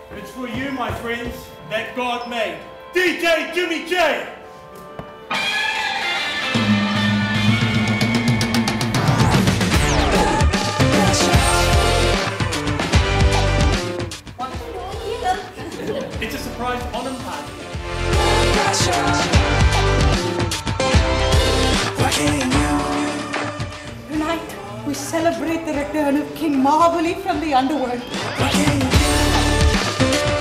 It's for you, my friends, that God made. DJ Jimmy J! What are you doing here? It's a surprise on party. Tonight, we celebrate the return of King Mahabali from the underworld.